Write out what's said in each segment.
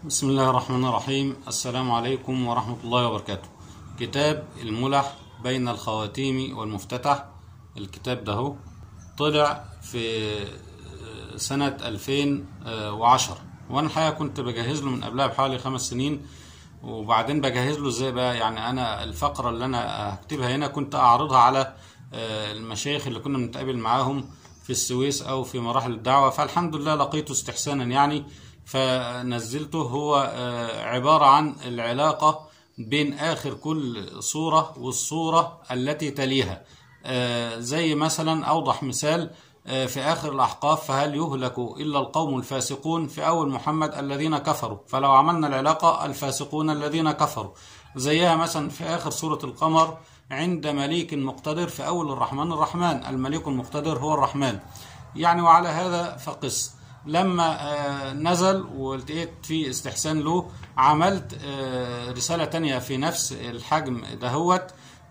بسم الله الرحمن الرحيم. السلام عليكم ورحمة الله وبركاته. كتاب الملح بين الخواتيم والمفتتح. الكتاب ده طلع في سنة 2010، وانا الحقيقة كنت بجهز له من قبلها بحوالي 5 سنين. وبعدين بجهز له ازاي بقى؟ يعني انا الفقرة اللي انا هكتبها هنا كنت اعرضها على المشايخ اللي كنا بنتقابل معاهم في السويس او في مراحل الدعوة، فالحمد لله لقيته استحسانا يعني، فنزلته. هو عبارة عن العلاقة بين آخر كل صورة والصورة التي تليها. زي مثلا أوضح مثال في آخر الأحقاف: فهل يهلك إلا القوم الفاسقون، في أول محمد الذين كفروا، فلو عملنا العلاقة الفاسقون الذين كفروا. زيها مثلا في آخر سورة القمر: عند مليك مقتدر، في أول الرحمن المليك المقتدر هو الرحمن. يعني وعلى هذا فقس. لما نزل ولقيت في استحسان له، عملت رسالة تانية في نفس الحجم دهوت،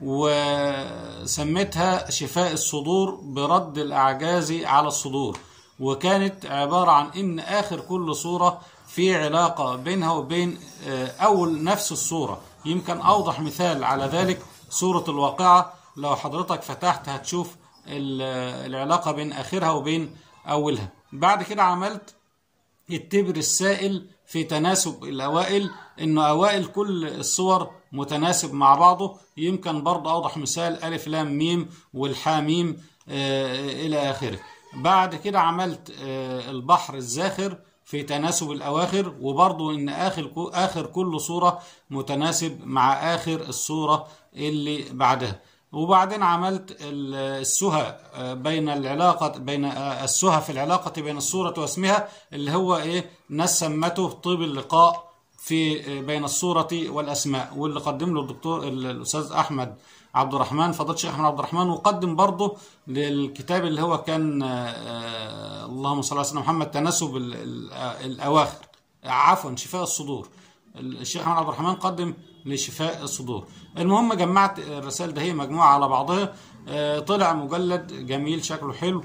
وسميتها شفاء الصدور برد الأعجاز على الصدور. وكانت عبارة عن إن آخر كل صورة في علاقة بينها وبين أول نفس الصورة. يمكن أوضح مثال على ذلك سورة الواقعة، لو حضرتك فتحت هتشوف العلاقة بين آخرها وبين أولها. بعد كده عملت التبر السائل في تناسب الأوائل، إنه أوائل كل الصور متناسب مع بعضه. يمكن برضه أوضح مثال: ألف لام ميم والحا ميم إلى آخره. بعد كده عملت البحر الزاخر في تناسب الأواخر، وبرضه إن آخر كل صورة متناسب مع آخر الصورة اللي بعدها. وبعدين عملت السهى بين السهى في العلاقة بين الصورة واسمها، اللي هو ايه؟ ناس سمته طيب اللقاء في بين الصورة والأسماء، واللي قدم له الدكتور الأستاذ أحمد عبد الرحمن، فضيلة الشيخ أحمد عبد الرحمن. وقدم برضه للكتاب اللي هو كان اللهم صل على سيدنا محمد تناسب الأواخر، عفوا شفاء الصدور. الشيخ أحمد عبد الرحمن قدم لشفاء الصدور. المهم جمعت الرسائل ده، هي مجموعة على بعضها، طلع مجلد جميل شكله حلو.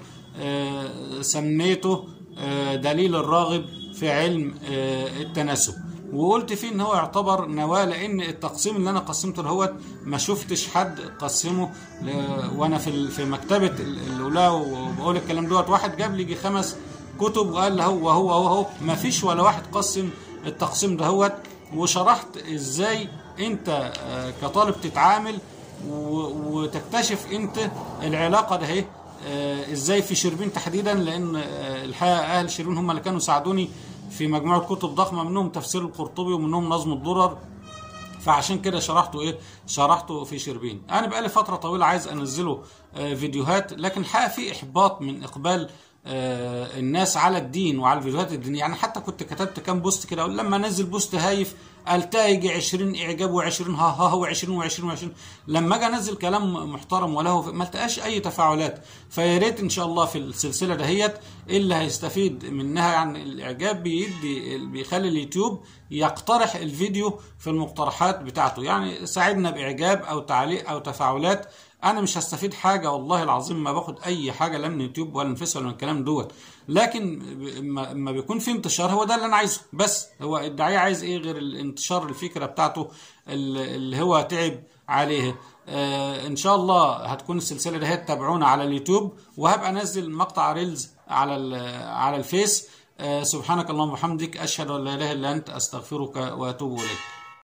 سميته دليل الراغب في علم التناسب، وقلت فيه ان هو يعتبر نواة، لان التقسيم اللي انا قسمته دهوت ما شفتش حد قسمه. وانا في مكتبة الاولى وبقول الكلام دوت، واحد جاب لي يجي 5 كتب وقال هو ما فيش ولا واحد قسم التقسيم دهوت. وشرحت ازاي انت كطالب تتعامل وتكتشف انت العلاقة ده اهي ازاي في شربين تحديدا، لان الحقيقة اهل شربين هم اللي كانوا ساعدوني في مجموعة كتب ضخمة، منهم تفسير القرطبي ومنهم نظم الدرر. فعشان كده شرحته في شربين. انا بقالي فترة طويلة عايز انزله فيديوهات، لكن الحقيقة في احباط من اقبال الناس على الدين وعلى الفيديوهات الدينية. يعني حتى كنت كتبت كام بوست كده، لما انزل بوست هايف التايج 20 اعجاب و20 ها و20 لما اجي انزل كلام محترم وله ما التقاش اي تفاعلات. فيا ريت ان شاء الله في السلسله دهيت اللي هيستفيد منها، يعني الاعجاب بيخلي اليوتيوب يقترح الفيديو في المقترحات بتاعته. يعني ساعدنا باعجاب او تعليق او تفاعلات. انا مش هستفيد حاجه والله العظيم، ما باخد اي حاجه لا من يوتيوب ولا من فيس ولا من الكلام دوت، لكن ما بيكون في انتشار هو ده اللي انا عايزه. بس هو الداعيه عايز ايه غير الانتشار الفكره بتاعته اللي هو تعب عليه؟ ان شاء الله هتكون السلسله دي تتابعونا على اليوتيوب، وهبقى انزل مقطع ريلز على الفيس. سبحانك اللهم وبحمدك، اشهد ان لا اله الا انت، استغفرك واتوب اليك.